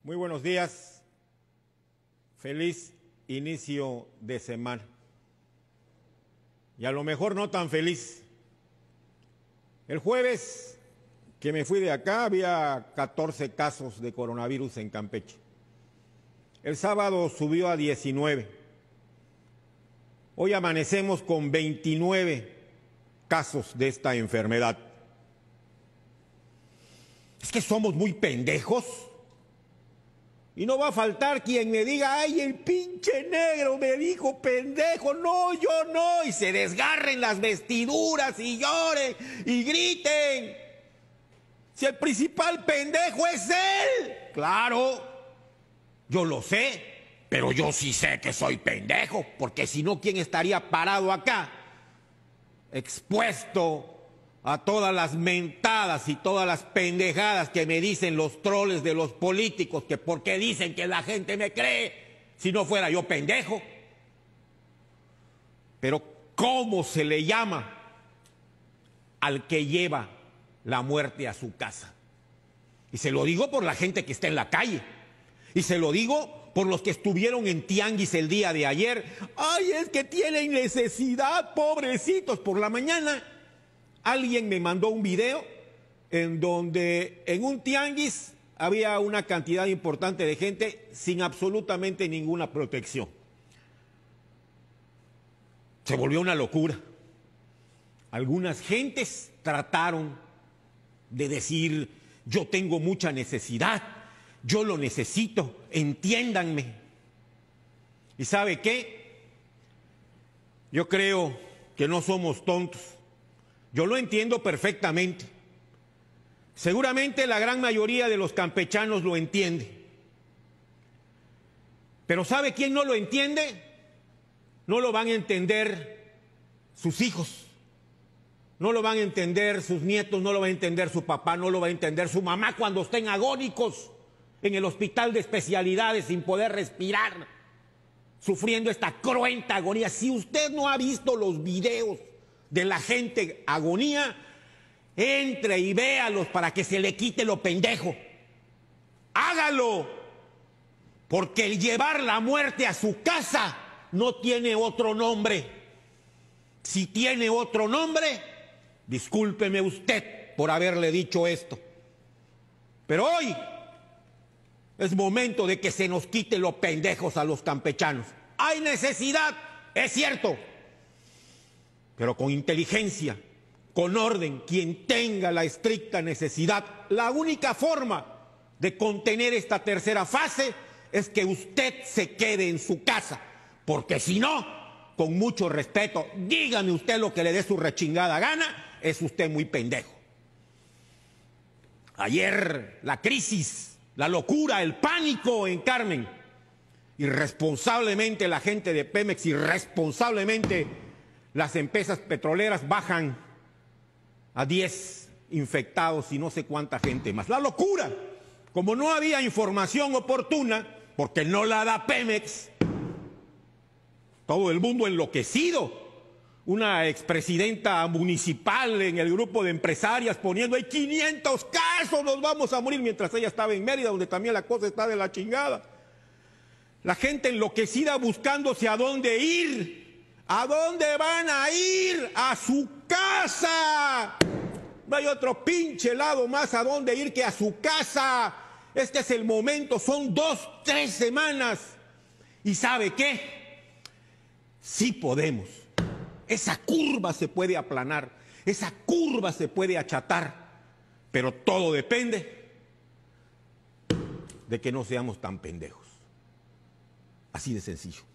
Muy buenos días, feliz inicio de semana. Y a lo mejor no tan feliz. El jueves que me fui de acá había 14 casos de coronavirus en Campeche. El sábado subió a 19. Hoy amanecemos con 29 casos de esta enfermedad. Es que somos muy pendejos. Y no va a faltar quien me diga, ay, el pinche negro me dijo pendejo. No, yo no. Y se desgarren las vestiduras y lloren y griten. Si el principal pendejo es él. Claro, yo lo sé, pero yo sí sé que soy pendejo. Porque si no, ¿quién estaría parado acá? Expuesto a todas las mentadas y todas las pendejadas que me dicen los troles de los políticos, que por qué dicen que la gente me cree, si no fuera yo pendejo. Pero ¿cómo se le llama al que lleva la muerte a su casa? Y se lo digo por la gente que está en la calle, y se lo digo por los que estuvieron en Tianguis el día de ayer. Ay, es que tienen necesidad, pobrecitos. Por la mañana alguien me mandó un video en donde en un tianguis había una cantidad importante de gente sin absolutamente ninguna protección. Se volvió una locura. Algunas gentes trataron de decir, yo tengo mucha necesidad, yo lo necesito, entiéndanme. ¿Y sabe qué? Yo creo que no somos tontos. Yo lo entiendo perfectamente. Seguramente la gran mayoría de los campechanos lo entiende. Pero ¿sabe quién no lo entiende? No lo van a entender sus hijos. No lo van a entender sus nietos, no lo va a entender su papá, no lo va a entender su mamá cuando estén agónicos en el hospital de especialidades sin poder respirar, sufriendo esta cruenta agonía. Si usted no ha visto los videos de la gente agonía, entre y véalos para que se le quite lo pendejo. Hágalo, porque el llevar la muerte a su casa no tiene otro nombre. Si tiene otro nombre, discúlpeme usted por haberle dicho esto. Pero hoy es momento de que se nos quite los pendejos a los campechanos. Hay necesidad, es cierto, pero con inteligencia, con orden. Quien tenga la estricta necesidad, la única forma de contener esta tercera fase es que usted se quede en su casa, porque si no, con mucho respeto, dígame usted lo que le dé su rechingada gana, es usted muy pendejo. Ayer la crisis, la locura, el pánico en Carmen, irresponsablemente la gente de Pemex, irresponsablemente las empresas petroleras bajan a 10 infectados y no sé cuánta gente más. La locura, como no había información oportuna, porque no la da Pemex, todo el mundo enloquecido. Una expresidenta municipal en el grupo de empresarias poniendo, hay 500 casos, nos vamos a morir, mientras ella estaba en Mérida, donde también la cosa está de la chingada. La gente enloquecida buscándose a dónde ir. ¿A dónde van a ir? ¡A su casa! No hay otro pinche lado más a dónde ir que a su casa. Este es el momento, son 2, 3 semanas. ¿Y sabe qué? Sí podemos. Esa curva se puede aplanar, esa curva se puede achatar, pero todo depende de que no seamos tan pendejos. Así de sencillo.